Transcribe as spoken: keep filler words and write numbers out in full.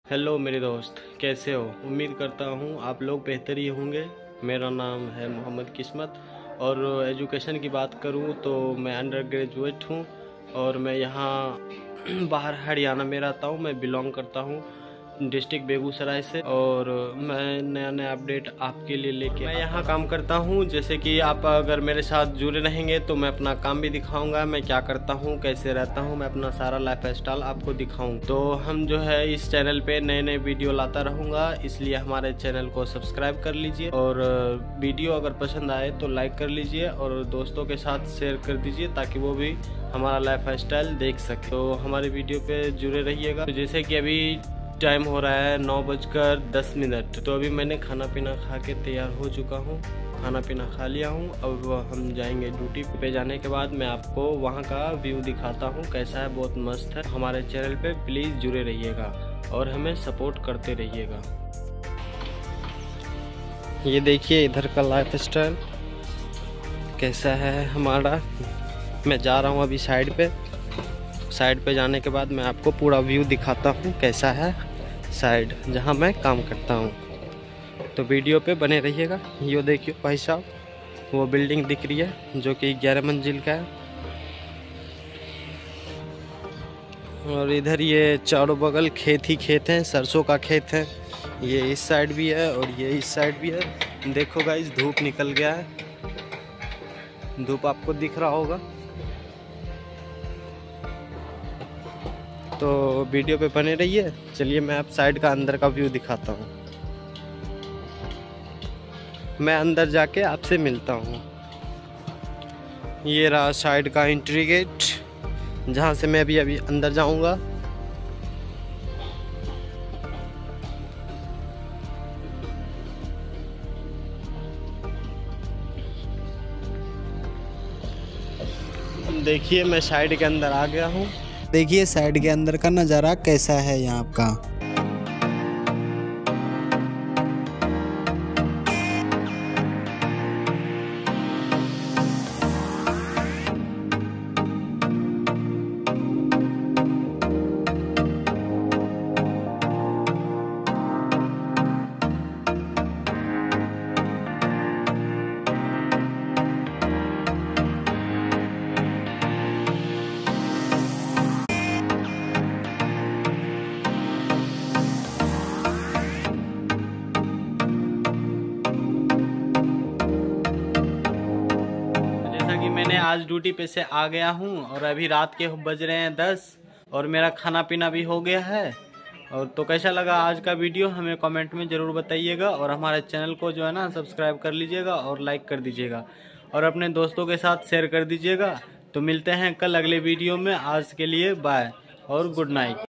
Hello मेरे दोस्त, कैसे हो? उम्मीद करता हूँ आप लोग बेहतर ही होंगे। मेरा नाम है मोहम्मद किस्मत और एजुकेशन की बात करूँ तो मैं अंडर ग्रेजुएट हूँ और मैं यहाँ बाहर हरियाणा में रहता हूँ। मैं बिलोंग करता हूँ डिस्ट्रिक्ट बेगूसराय से और मैं नया नया अपडेट आपके लिए लेके मैं यहाँ काम करता हूँ। जैसे कि आप अगर मेरे साथ जुड़े रहेंगे तो मैं अपना काम भी दिखाऊंगा, मैं क्या करता हूँ, कैसे रहता हूँ, मैं अपना सारा लाइफ स्टाइल आपको दिखाऊँ। तो हम जो है इस चैनल पे नए नए वीडियो लाता रहूँगा, इसलिए हमारे चैनल को सब्सक्राइब कर लीजिए और वीडियो अगर पसंद आए तो लाइक कर लीजिए और दोस्तों के साथ शेयर कर दीजिए ताकि वो भी हमारा लाइफ स्टाइल देख सके। तो हमारे वीडियो पे जुड़े रहिएगा। तो जैसे कि अभी टाइम हो रहा है नौ बजकर दस मिनट। तो अभी मैंने खाना पीना खा के तैयार हो चुका हूँ, खाना पीना खा लिया हूँ। अब हम जाएंगे ड्यूटी पे। जाने के बाद मैं आपको वहाँ का व्यू दिखाता हूँ कैसा है, बहुत मस्त है। हमारे चैनल पे प्लीज़ जुड़े रहिएगा और हमें सपोर्ट करते रहिएगा। ये देखिए इधर का लाइफ स्टाइल कैसा है हमारा। मैं जा रहा हूँ अभी साइड पे। साइड पे जाने के बाद मैं आपको पूरा व्यू दिखाता हूँ कैसा है साइड जहाँ मैं काम करता हूँ। तो वीडियो पे बने रहिएगा। ये देखिए भाई साहब, वो बिल्डिंग दिख रही है जो कि ग्यारह मंजिल का है और इधर ये चारों बगल खेत ही खेत हैं, सरसों का खेत है। ये इस साइड भी है और ये इस साइड भी है। देखो गाइस, धूप निकल गया है, धूप आपको दिख रहा होगा। तो वीडियो पे बने रहिए। चलिए मैं आप साइड का अंदर का व्यू दिखाता हूँ। मैं अंदर जाके आपसे मिलता हूँ। ये रहा साइड का एंट्री गेट जहाँ से मैं अभी अभी अंदर जाऊँगा। देखिए मैं साइड के अंदर आ गया हूँ। देखिए साइड के अंदर का नज़ारा कैसा है यहाँ का। मैंने आज ड्यूटी पे से आ गया हूँ और अभी रात के बज रहे हैं दस और मेरा खाना पीना भी हो गया है। और तो कैसा लगा आज का वीडियो हमें कमेंट में ज़रूर बताइएगा और हमारे चैनल को जो है ना सब्सक्राइब कर लीजिएगा और लाइक कर दीजिएगा और अपने दोस्तों के साथ शेयर कर दीजिएगा। तो मिलते हैं कल अगले वीडियो में। आज के लिए बाय और गुड नाइट।